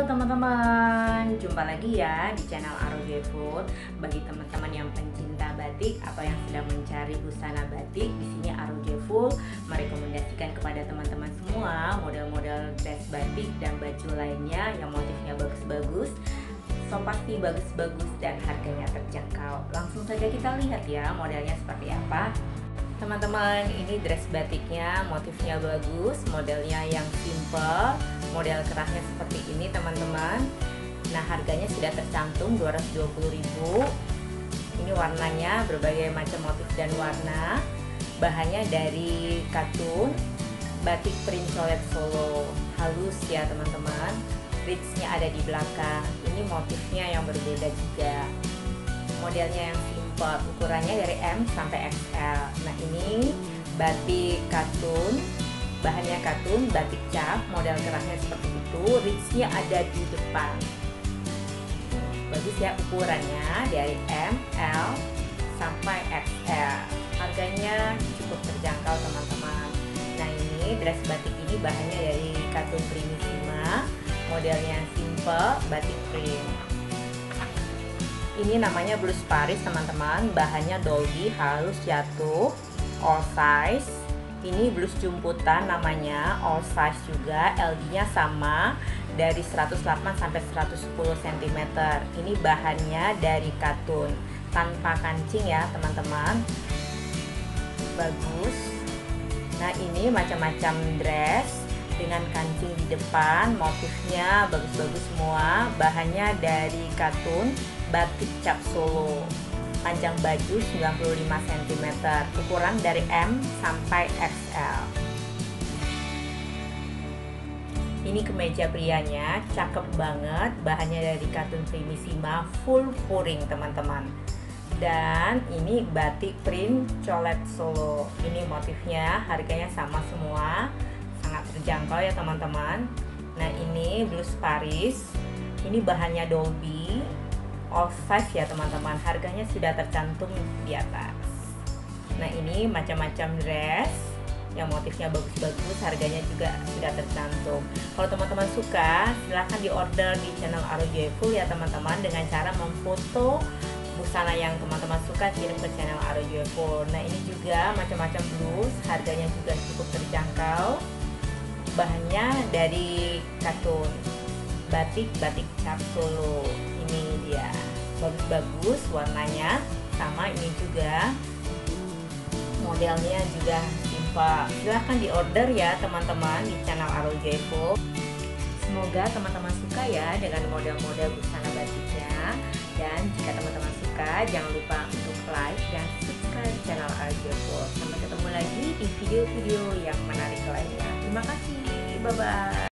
Halo teman-teman, jumpa lagi ya di channel Aro Joyful. Bagi teman-teman yang pencinta batik atau yang sedang mencari busana batik, di sini Aro Joyful merekomendasikan kepada teman-teman semua model-model dress batik dan baju lainnya yang motifnya bagus-bagus, so pasti bagus-bagus dan harganya terjangkau. Langsung saja kita lihat ya modelnya seperti apa. Teman-teman, ini dress batiknya motifnya bagus, modelnya yang simple, model kerahnya seperti ini teman-teman. Nah, harganya sudah tercantum 220.000. Ini warnanya berbagai macam motif dan warna. Bahannya dari katun, batik print colet Solo, halus ya teman-teman. Ridge-nya ada di belakang. Ini motifnya yang berbeda juga. Modelnya yang simple, ukurannya dari M sampai XL. Nah, ini batik katun, bahannya katun, batik cap, model kerahnya seperti itu. Ridge-nya ada di depan. Bagus ya ukurannya, dari M, L sampai XL. Harganya cukup terjangkau teman-teman. Nah, ini dress batik ini bahannya dari katun primissima, modelnya simple, batik print. Ini namanya blus Paris teman-teman, bahannya dolby, halus jatuh, all size. Ini blus jumputan namanya, all size juga, LD-nya sama, dari 108 sampai 110 cm. Ini bahannya dari katun, tanpa kancing ya teman-teman. Bagus. Nah, ini macam-macam dress dengan kancing di depan, motifnya bagus-bagus semua. Bahannya dari katun, batik cap Solo, panjang baju 95 cm, ukuran dari M sampai XL. Ini kemeja prianya, cakep banget, bahannya dari katun primissima, full puring teman-teman. Dan ini batik print colet Solo. Ini motifnya, harganya sama semua, sangat terjangkau ya teman-teman. Nah, ini blus Paris, ini bahannya dolby, all size ya teman-teman, harganya sudah tercantum di atas. Nah, ini macam-macam dress yang motifnya bagus-bagus, harganya juga sudah tercantum. Kalau teman-teman suka, silahkan di order di channel Aro Joyful ya teman-teman, dengan cara memfoto busana yang teman-teman suka, kirim ke channel Aro Joyful. Nah, ini juga macam-macam blus, harganya juga cukup terjangkau. Bahannya dari katun, batik cap Solo. Ini dia, bagus-bagus warnanya, sama ini juga modelnya juga simple. Silahkan di order ya teman-teman di channel Aro Joyful. Semoga teman-teman suka ya dengan model-model busana batiknya. Dan jika teman-teman suka, jangan lupa untuk like dan subscribe channel Aro Joyful. Sampai ketemu lagi di video-video yang menarik lainnya. Terima kasih, bye-bye.